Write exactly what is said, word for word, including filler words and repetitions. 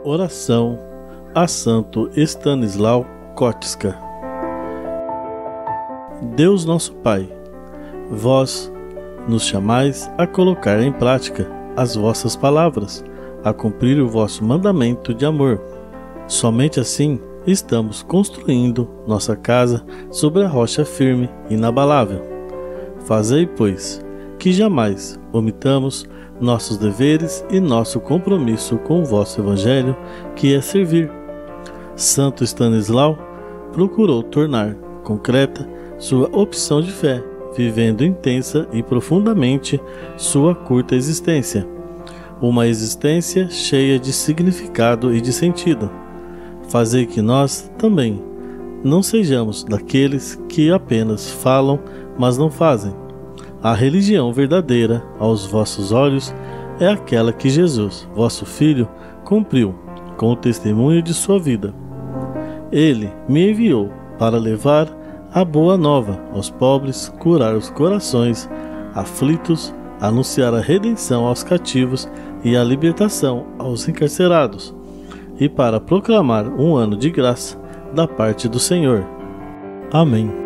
Oração a Santo Stanislau Kotska. Deus nosso Pai, vós nos chamais a colocar em prática as vossas palavras, a cumprir o vosso mandamento de amor. Somente assim estamos construindo nossa casa sobre a rocha firme e inabalável. Fazei, pois, que jamais omitamos nossos deveres e nosso compromisso com o vosso Evangelho, que é servir. Santo Stanislau procurou tornar concreta sua opção de fé, vivendo intensa e profundamente sua curta existência, uma existência cheia de significado e de sentido. Fazei que nós também não sejamos daqueles que apenas falam, mas não fazem. A religião verdadeira, aos vossos olhos, é aquela que Jesus, vosso Filho, cumpriu com o testemunho de sua vida. Ele me enviou para levar a boa nova aos pobres, curar os corações aflitos, anunciar a redenção aos cativos e a libertação aos encarcerados, e para proclamar um ano de graça da parte do Senhor. Amém.